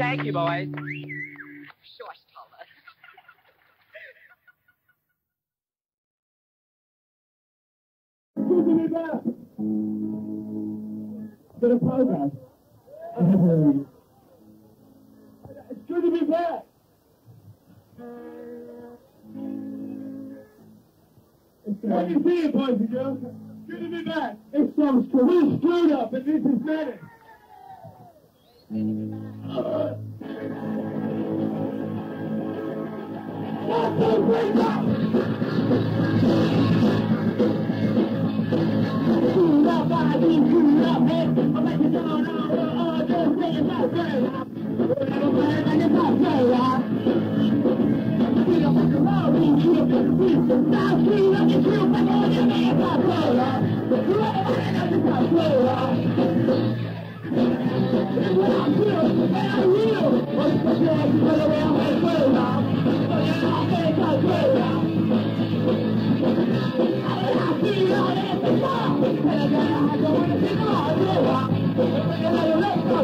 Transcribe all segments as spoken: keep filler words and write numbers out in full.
Thank you, boys. Short taller. Good to be back. Bit of progress. It's good to be back. What do you see it, boys and girls? Good to be back. It's some we screwed up, and this is Menace. Uh, One, two, three, go! Screwed up, I mean screwed up, man. I'm like, you know, no, uh, just say it's not good. I'm like, it's not good, Get up in the road, we shoot up in the beat. Now screwed up, you screwed up on your man, it's not good, You everybody knows it's not good, It's what I feel, and I will. What's the flag, you put around my way, So you're not very good, I see all that the ball, and I got to want to see all the and I don't let go,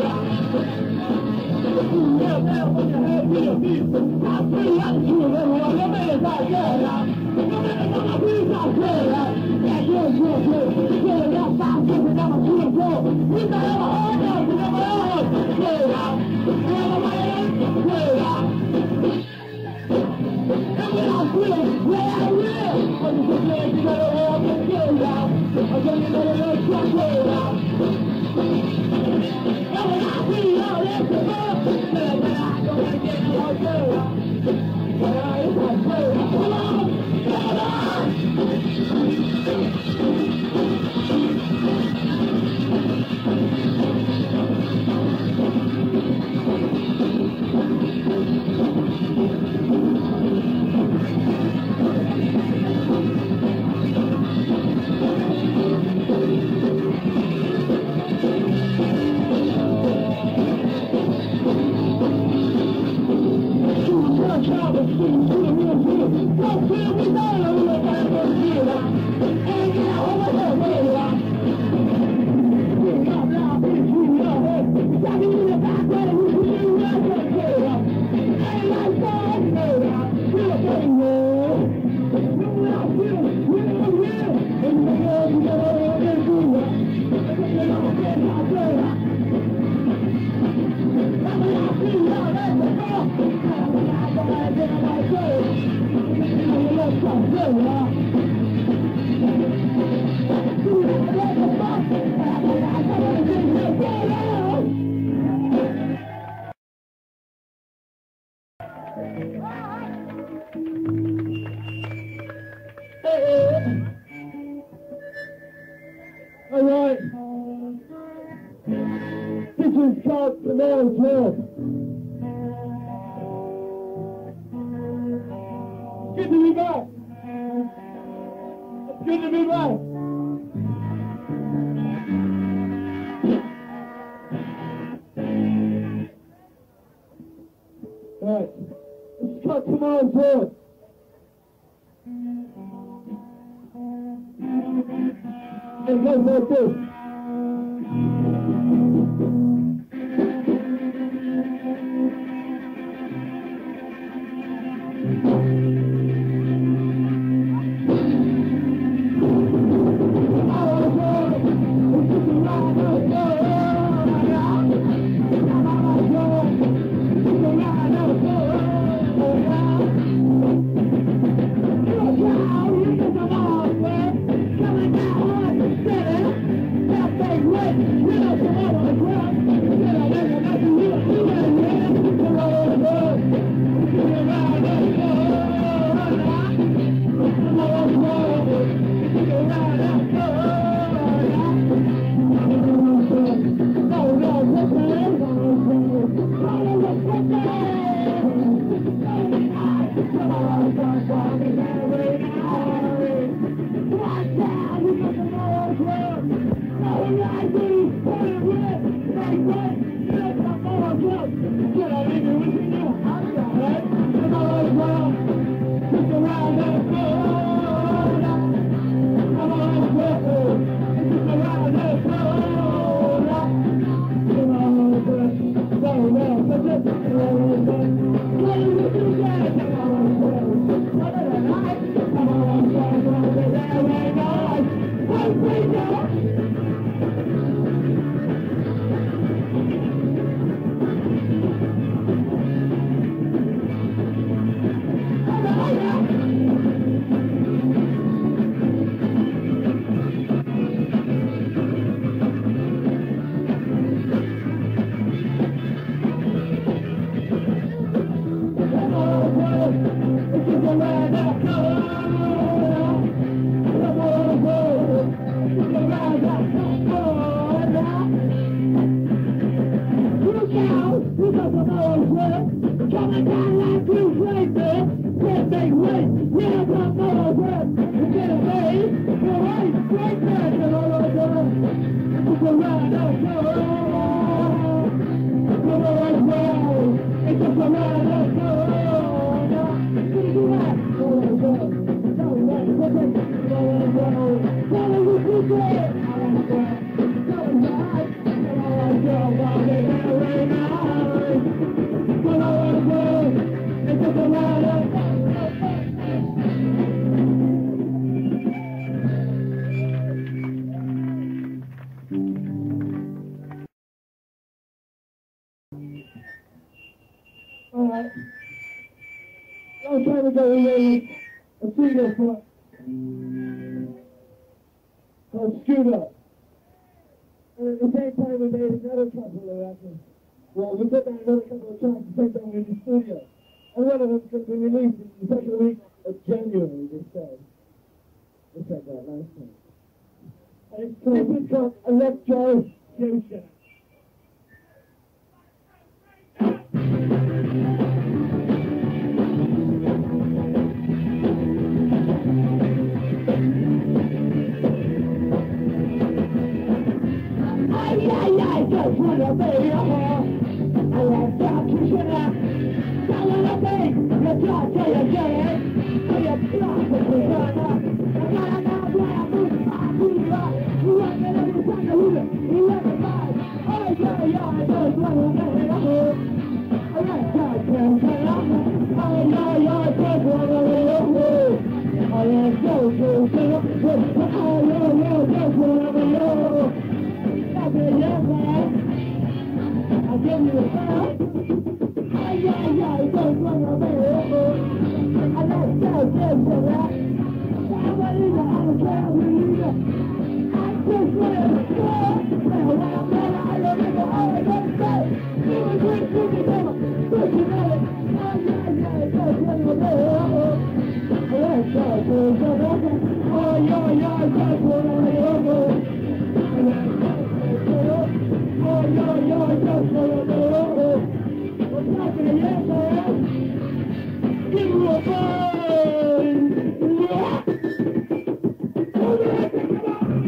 Yeah, man, when you have me a beat, I'll see how you do everyone. No matter how good, no matter how good, I'm good, Yeah, you're good, good. Yeah, that's how I'm good, I'm a good, good. We got a hard time, we got a hard time, good, We have a man, good, And when I feel, where I will, when you just let you know all the good, I'm gonna know the little truck, good, And when I feel all that, good, I don't want to get no good, But it's not good, come on, come on! Alright. This is called the Man's Hill. It's good to be back. It's good to be back. Alright. Let's cut tomorrow's hill. And goes like this. Coming down on the center. go away and see this one. Called Scooter. And at the same time we made another couple of records. Well, we put down another couple of tracks at the same time we were in the studio. And one of them's going to be released in the second week of January, they said. They said that last time. And it's called, it's called Electro Fusion. Ay, ay, ay, just wanna be a whore. I like that fusion. Tell her the thing, you talk till you get it. So you block the fusion. I gotta know where I move my feet up. You want me to be trying to lose it. You let me fight. Ay, ay, ay, just wanna be a whore. I like that fusion. Ay, ay, ay, just wanna be a whore. I like that fusion. Ay, ay, ay, just wanna be a whore. I'll give you a sound. Ay, ay, ay, don't wanna be over. I like that, yes, for that. Somebody that I don't care who you are. I just wanna be good. Well, when I'm better, I don't remember all I gotta say. You were good, you can never, but you know it. Ay, ay, ay, don't wanna be over. I like that, yes, for that. Ay, ay, ay, don't wanna be over. I like that. Oh, yo, yo, just wanna be over. What's happening, yes, man? Give me a buzz! Yeah! Oh, yeah, come on!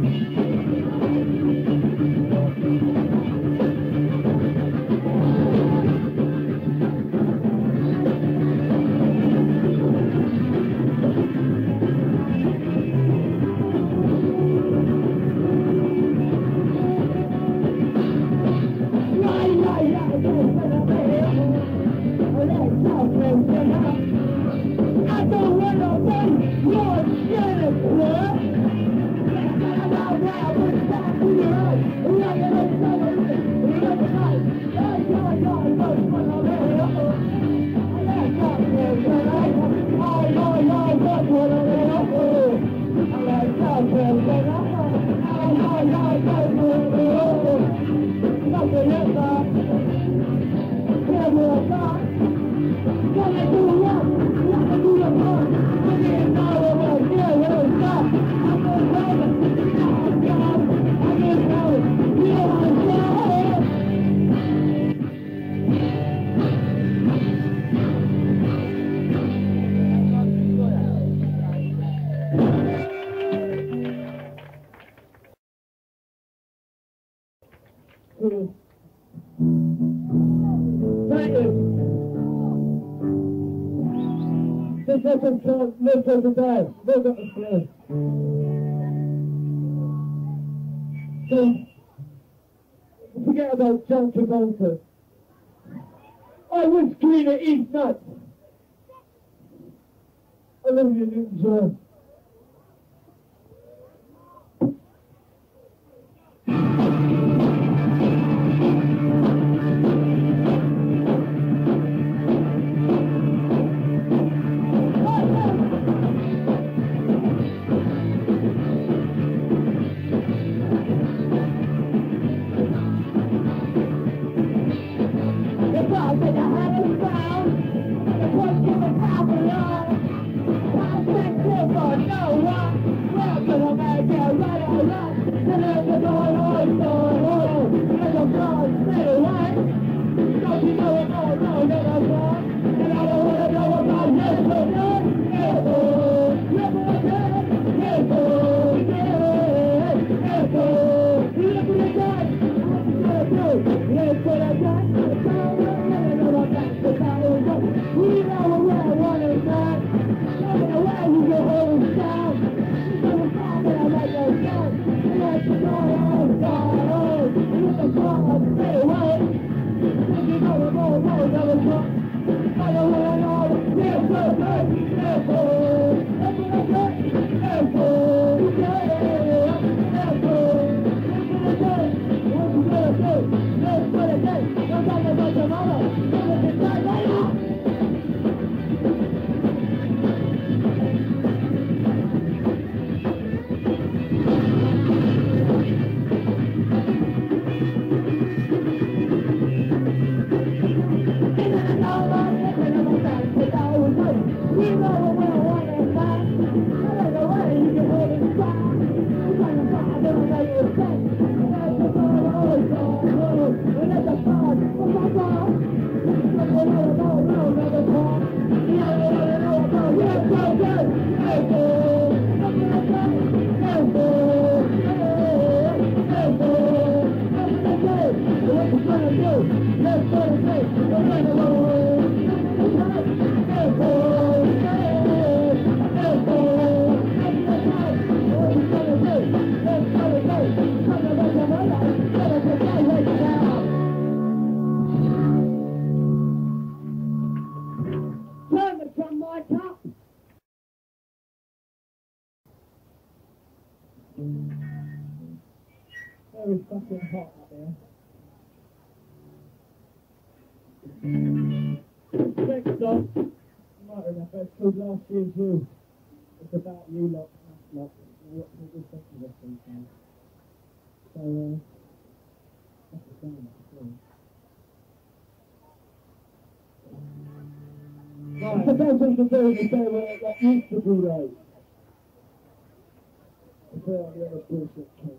I don't want to be your Jennifer. I got wild with that to your eyes. I'm not going to tell you this. I'm not going to lie. I got God, but when I'm ready, I like that person. I know, I just want to be over. I like that person. I know, I just want to be over. Nothing else, I can't walk out. Wanna do what? Wanna do the part? I didn't know it was here when it was not. I'm gonna tell it. Oh God, I didn't know it. You know what I'm saying? Thank you. This isn't called Live for the Day. Live at the play. So, forget about John Travolta. I was clean at East Nuts. I love you, Newton John. We know where one is at. Where you go home down. Very fucking hot out there. Next up, you might remember, it's called Last Year's You. It's about you lot, us lot, and what people think of us these days. So, uh, that's the same, actually. Right, the best thing to do is say what it got used to be like. Before all the other bullshit came.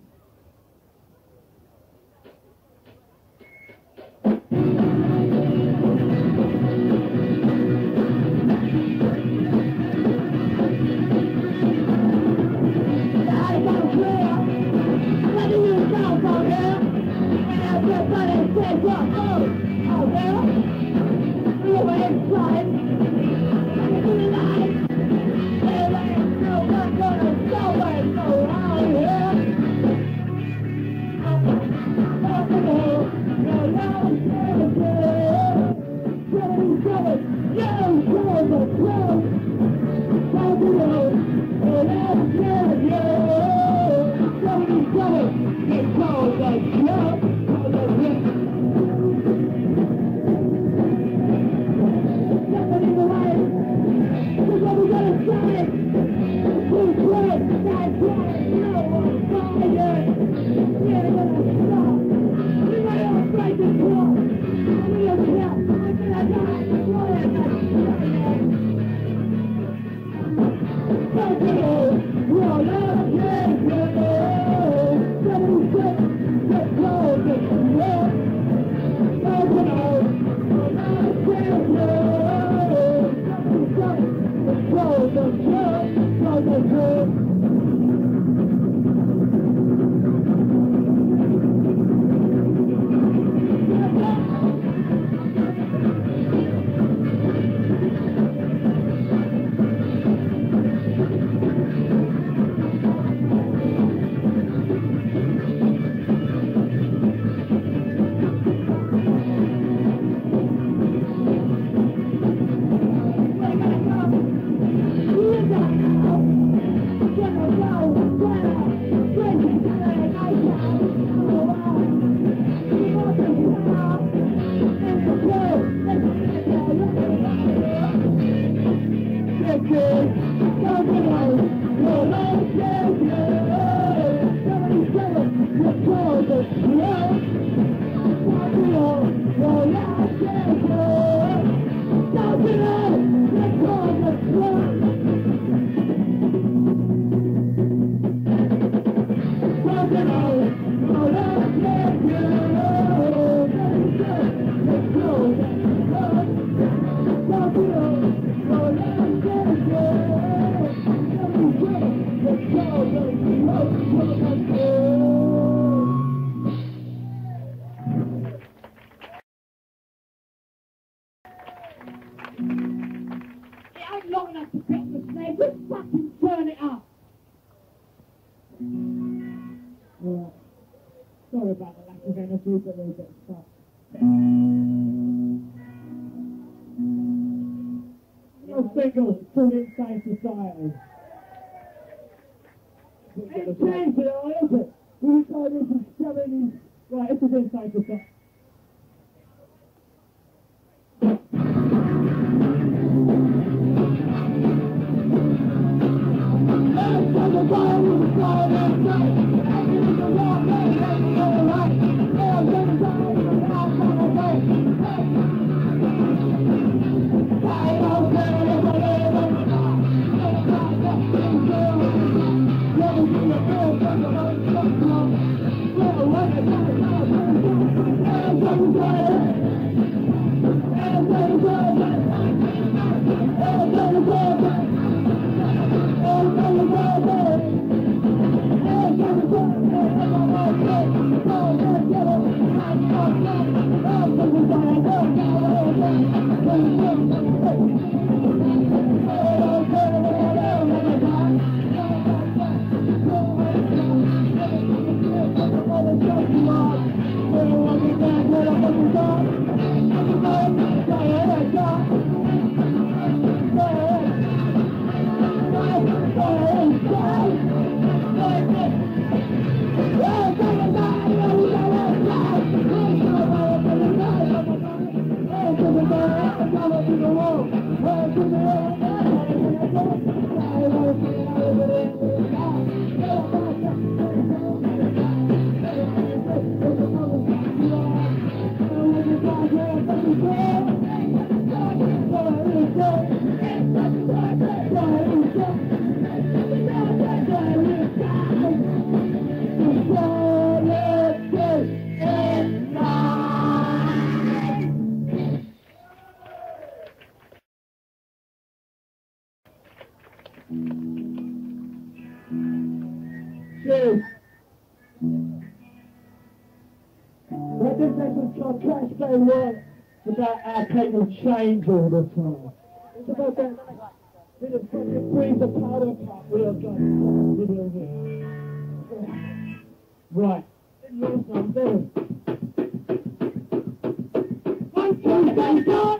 Sorry about the lack of energy, but we'll get stuck. No single, called Insane Society. It's changed it all, isn't it? We decided to shove it in. Right, this is Insane Society. Hey! Cheers. But this is called Cash Play Work. It's about how people change all the time. It's about that bit of fucking breathe the powder cup real good. Right. Last one, there. One, two, three, four.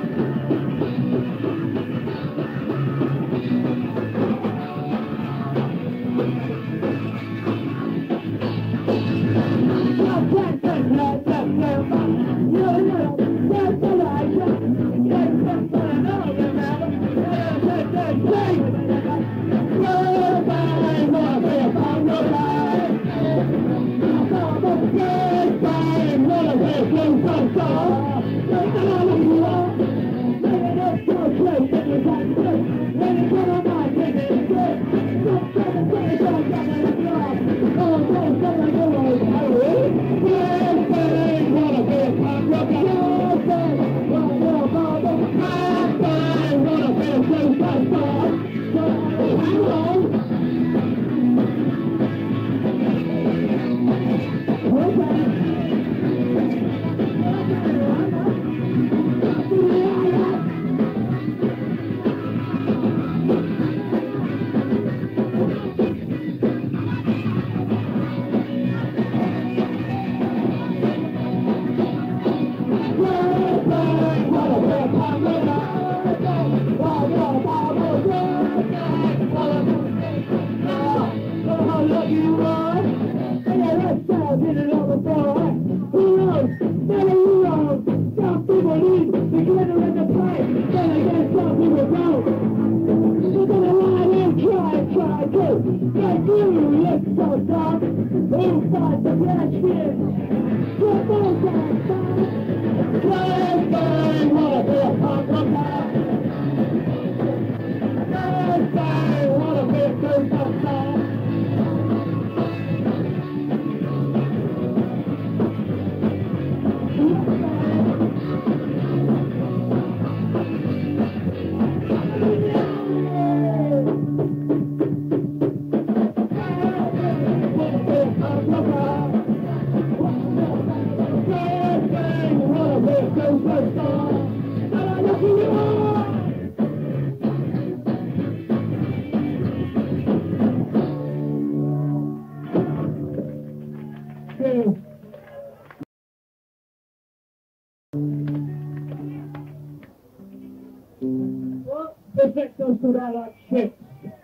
This next goes to I like chips.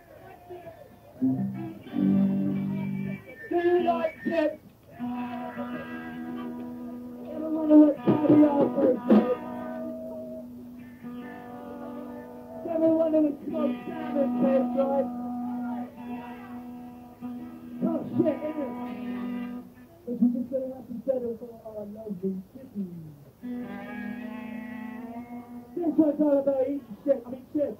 Do you like chips? Everyone who looks caviar first, mate. Everyone who looks smoked salmon tastes right. Oh shit, isn't it? But you can say that instead of all our lovely chips. This one's all about eating shit, I mean chips.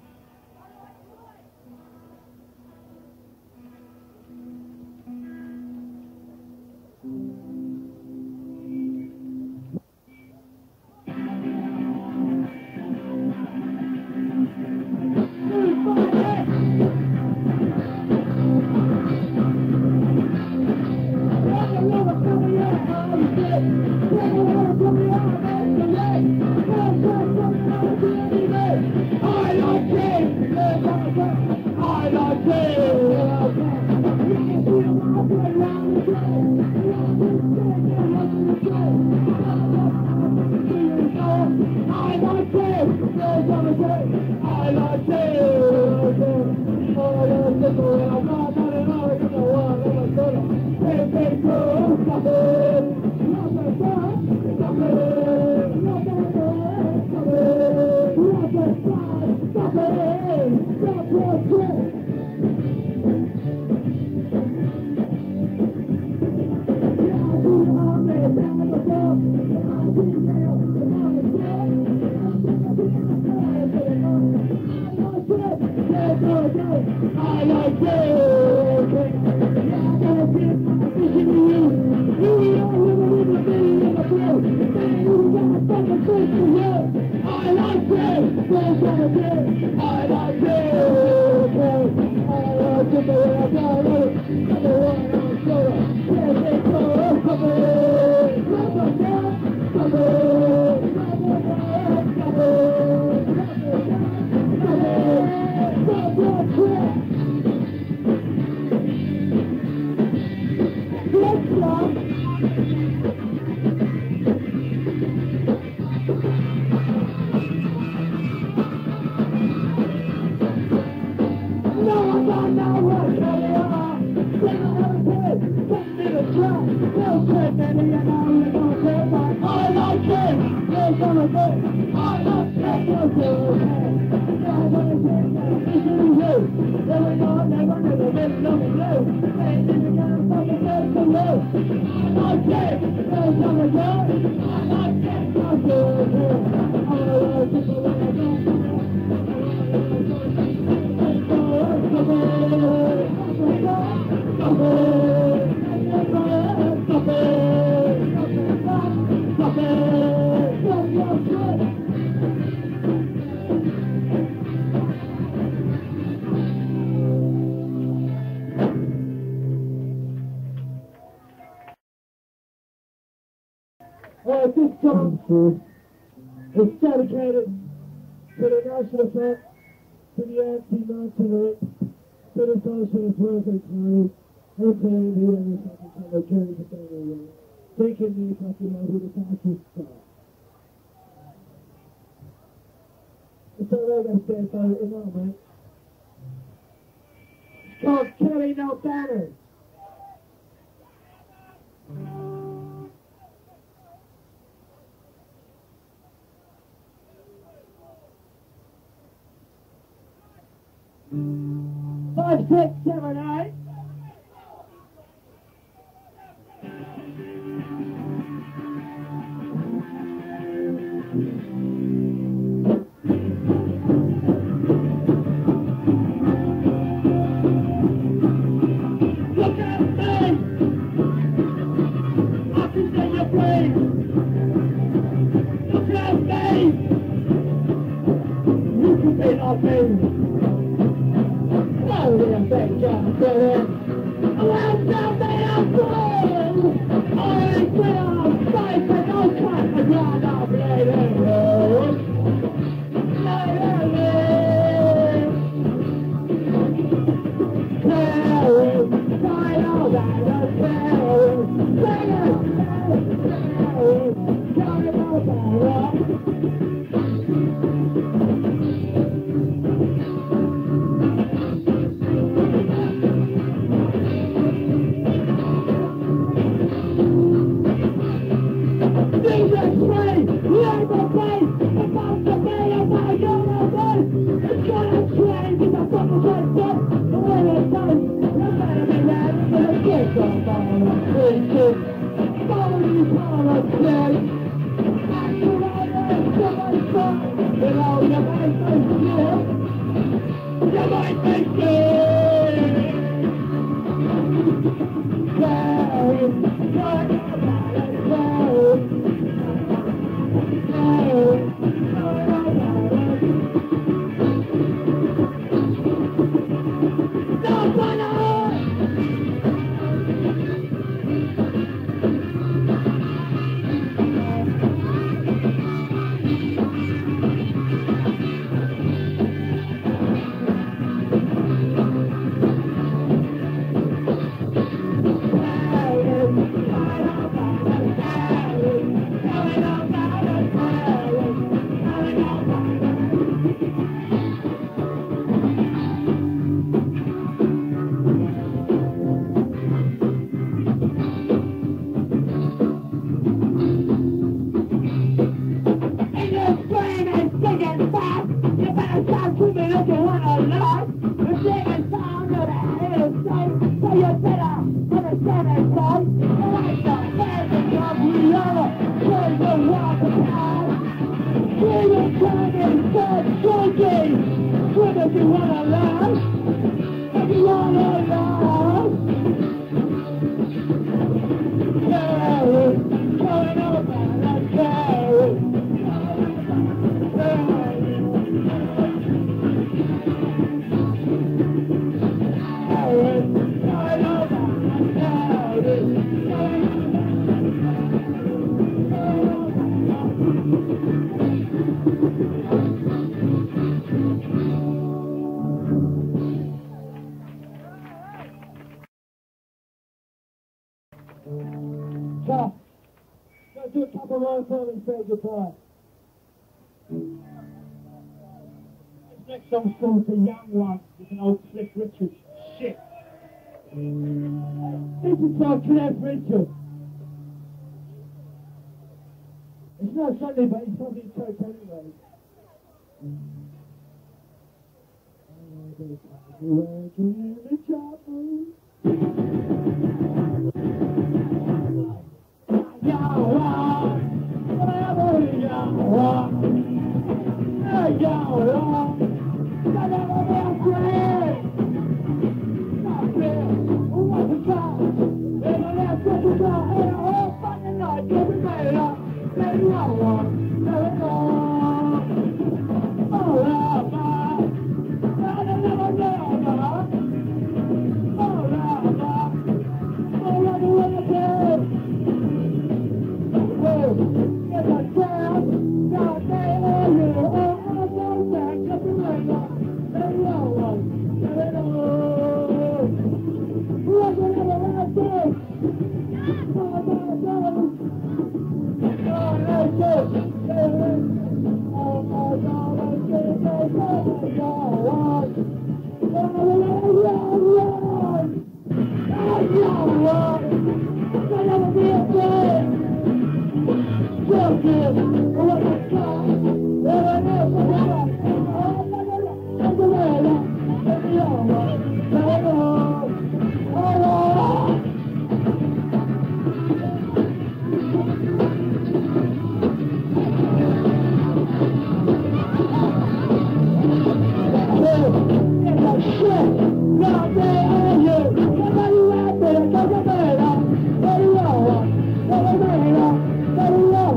I like Uh, this song is dedicated to the National Front, to the anti-Nazis, to the Socialist Workers' Party, and to the other fucking fellow Jerry the family, thinking they fucking know who the fascists are. It's all right, I stand by it, you know, man. It's called Carry No Banners. Five, six, seven, eight. Look at me! I can see your face! Look at me! You can be like me! Oh, yeah, thank God for it. Well, something I'm doing. I will fight for no kind of ground of later road. Later road. Carry, fight all that is carry. Carry, carry, carry no better. Tough. Let's do a couple more for them and say goodbye. This next song's called The Young One. It's an old Cliff Richard shit. This is called Cliff Richard. It's not Sunday, but he's probably in church anyway. Working in the chopper. Young one, whatever young one, young one, I never be afraid. Not fair, what's the time? In the last second, and a whole fucking night, get me made up. Let me young one, let it go. Oh, love, I never know, love. Oh, love, oh, love, what I said. Yes, I can. God, they are you. Oh, I'm going back. Let me wake up. Let me know one. Let me know. What's the other last day? Oh, my God. Oh, let's go. Oh, my God. Let's get it. Oh, my God. Oh, my God. I'll never be afraid. Well, good. What a God. Well, I know something else. Oh, my God. I'm the way. Let me know. Let me know. Oh, Lord. It's a shit. God, they are you. Somebody out there. Come on, man. Let me know. Let me know. Let me know.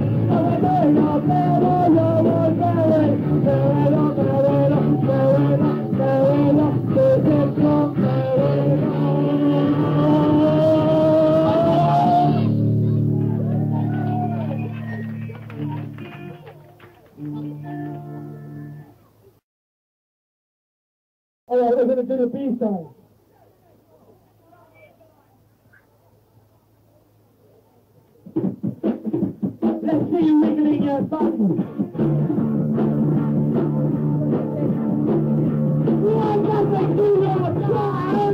Alright, we're gonna do the B-side. Let's see you wiggling your bum. One doesn't do your job.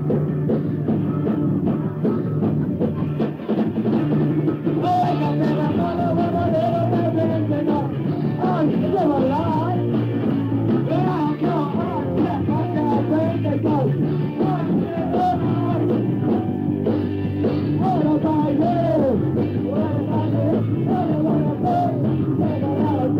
Oh, I got that, I'm all over the little bit, I'm still alive. Yeah, I'm going on, yeah, I can't break the ghost. I'm still alive. What about you? What about you? What about you?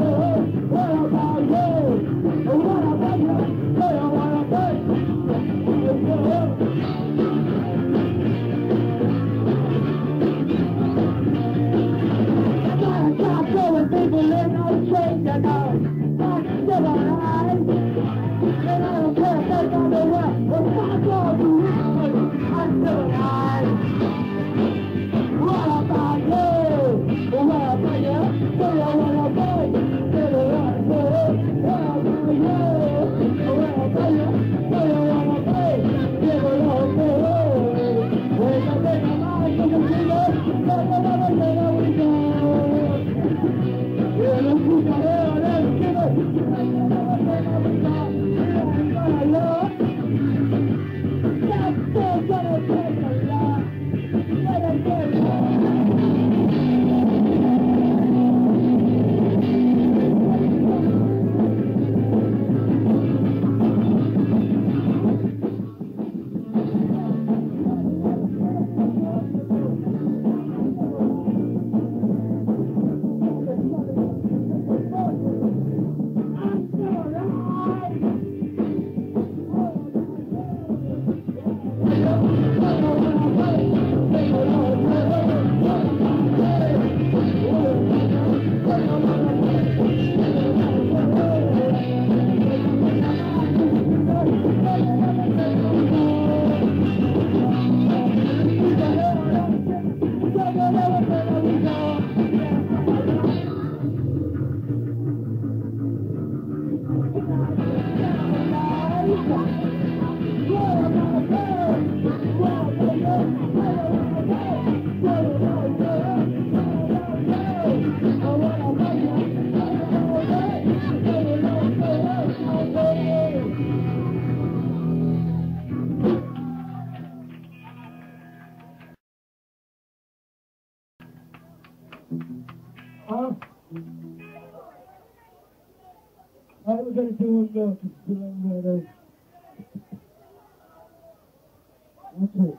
Alright, we're gonna do one more, because it's a long road. Okay.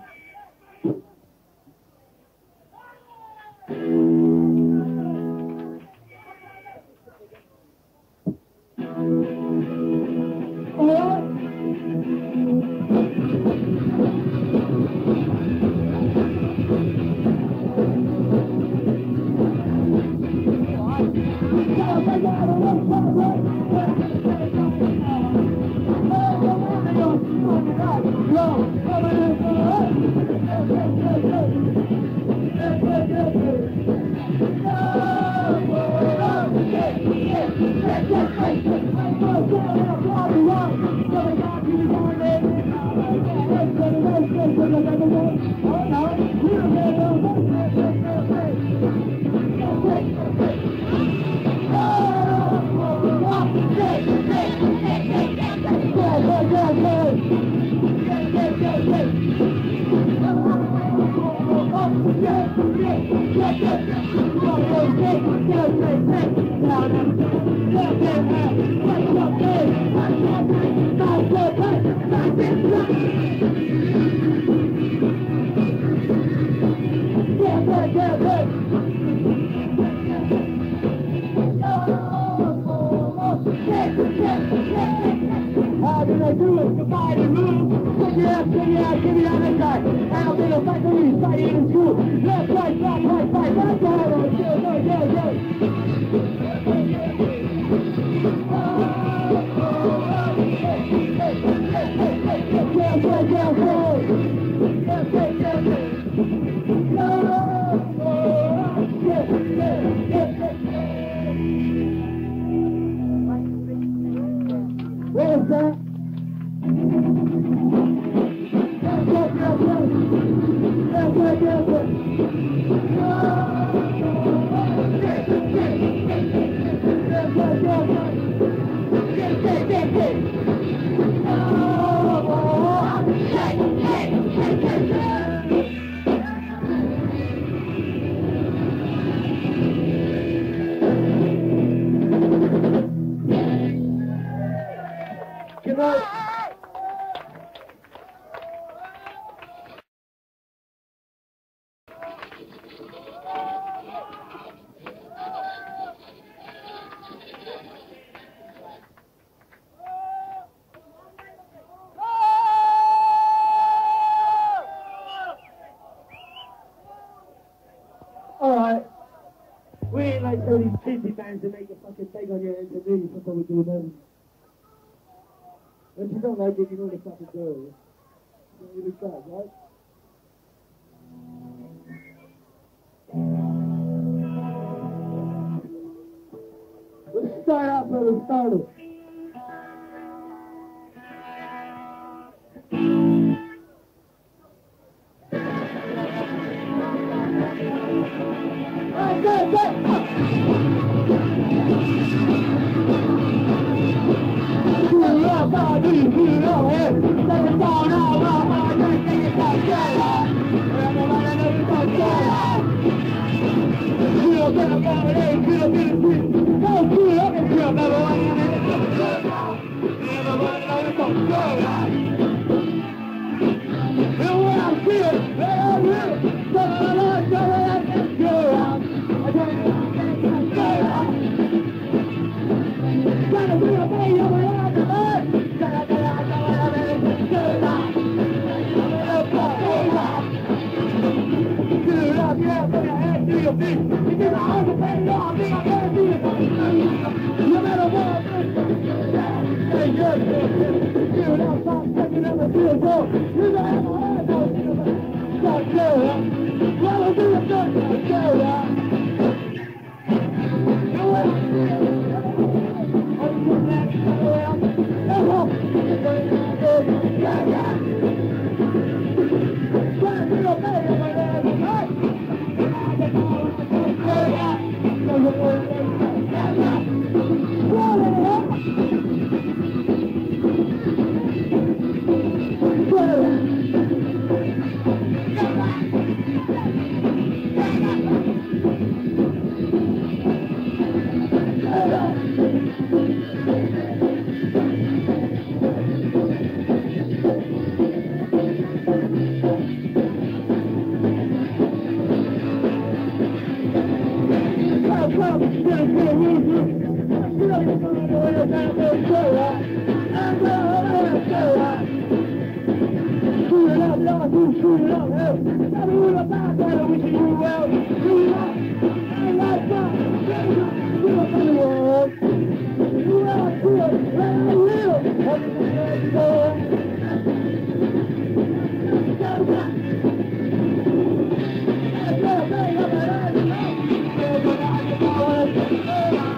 How did I do it? Goodbye to move. Put your ass, give me out, give me out that guy. I'll be a fight for me, fighting in school. Left, right, left, right, fight, right, right, right, go, go, go, go. Down, down, down, down. Down, down, down, down. Where's that? Good night. Alright. We ain't like all these cheesy bands that make you fucking beg on your head to do. That's what we do now. If you don't like it, you know the fucking do. You know you try, right? Let's start out where we started. Alright, go, go! Everyone about that, I wish you well. You like, I like that. You up in the world. You are good, let me live. Everything let's go. Go back. Let's go, bang up and out. Go back, go back, go back.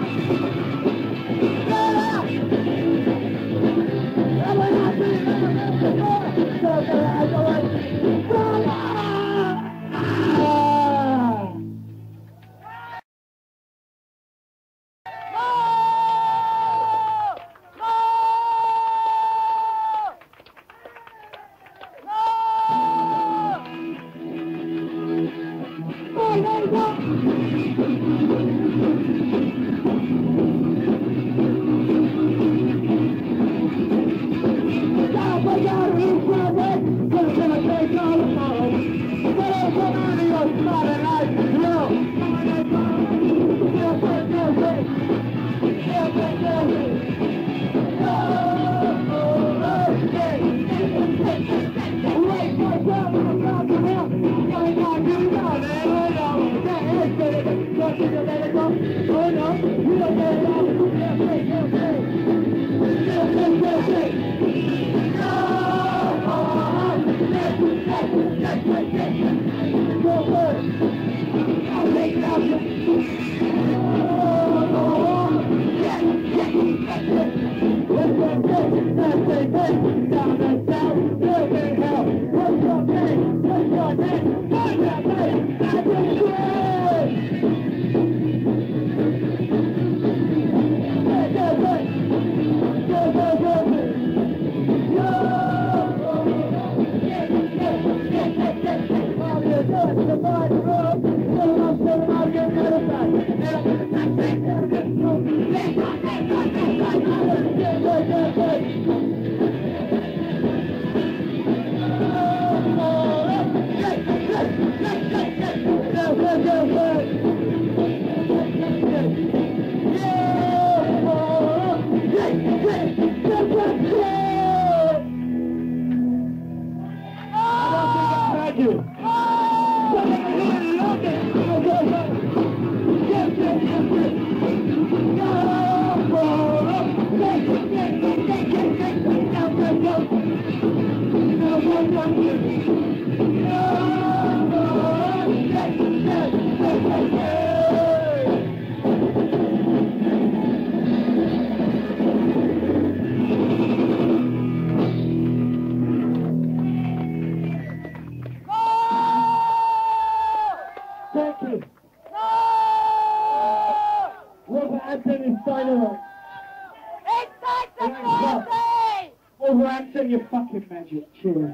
Overacting your fucking magic, cheers.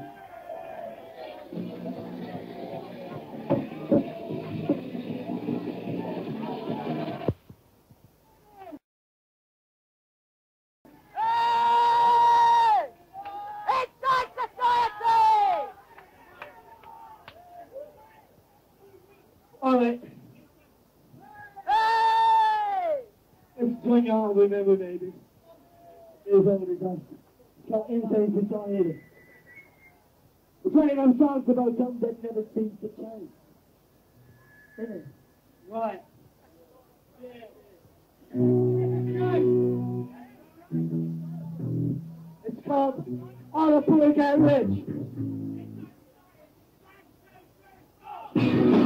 Hey! Inside society! Alright. Hey! Let's swing on, remember, baby. Here's over the dust. Got insane society. We're playing those songs about something that never seems to change. Isn't it? Right. It's called All the Poor Get Rich.